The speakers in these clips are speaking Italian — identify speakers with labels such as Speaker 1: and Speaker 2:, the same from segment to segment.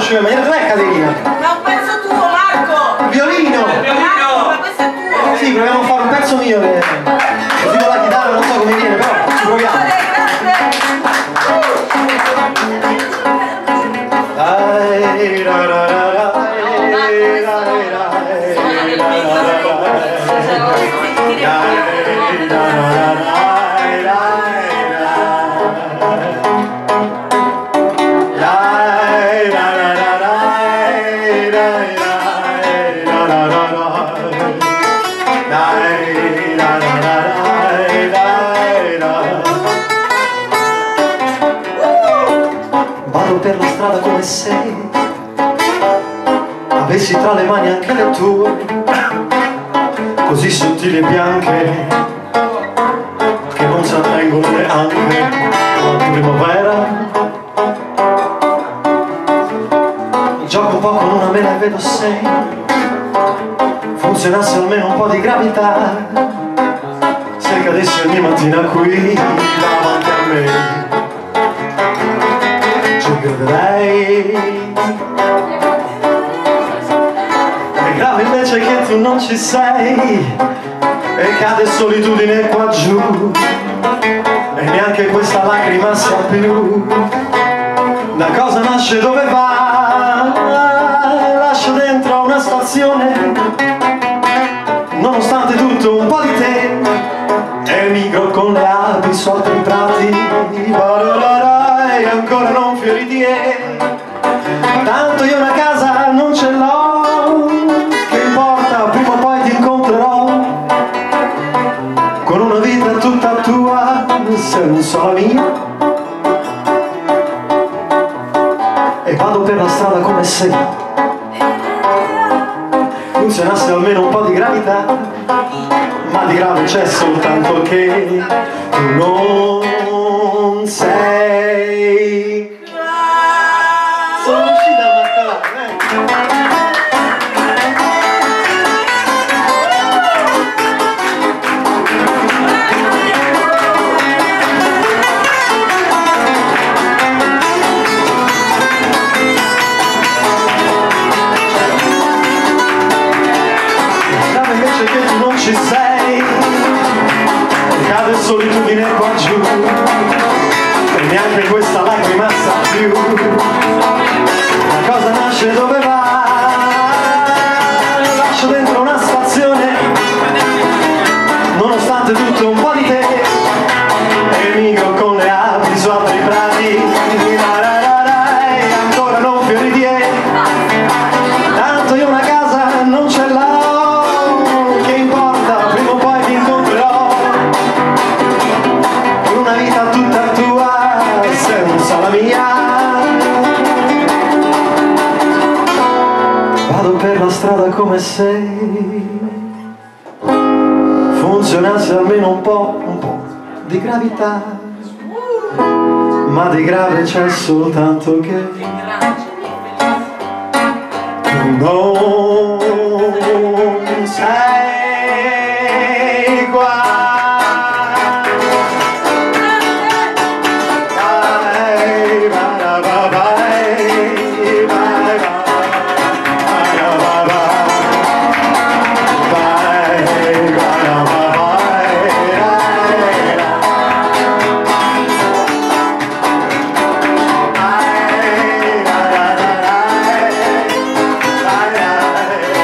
Speaker 1: conosce in maniera. Dov'è Caterina?
Speaker 2: Ma un pezzo tuo, Marco!
Speaker 1: Violino!
Speaker 2: Marco, ma questo è tuo!
Speaker 1: Sì, proviamo a fare un pezzo mio che... così con la chitarra non so come viene, però ci proviamo. Vado per la strada come se avessi tra le mani anche le tue, così sottili e bianche che non si attengono neanche alla primavera. Gioco un po' con una mela e vedo se funzionasse almeno un po' di gravità, se cadessi ogni mattina qui davanti a me ci crederei. È grave invece che tu non ci sei e cade solitudine qua giù e neanche questa lacrima sa più da cosa nasce, dove va. Lascio dentro una stazione, nonostante tutto un po' di te, emigro con le api sotto i prati, e ancora non fiori di tanto io una casa non ce l'ho, che importa, prima o poi ti incontrerò, con una vita tutta tua, senza la mia. E vado per la strada come se funzionasse almeno un po' di gravità, ma di grave c'è soltanto che tu non sei. Sono uscita a mascalare, che tu non ci sei, cade solitudine qua giù e neanche questa lacrima sa più la cosa nasce, dove va. Lascio dentro una stazione, nonostante tutto un po' di te, emigro con le api sopra i prati, e ancora non fiori di tanto io una casa non ce l'ho, la mia. Vado per la strada come se funzionasse almeno un po' di gravità, ma di grave c'è soltanto che tu non sei qua.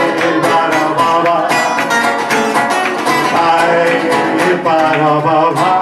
Speaker 1: Ba ba ba.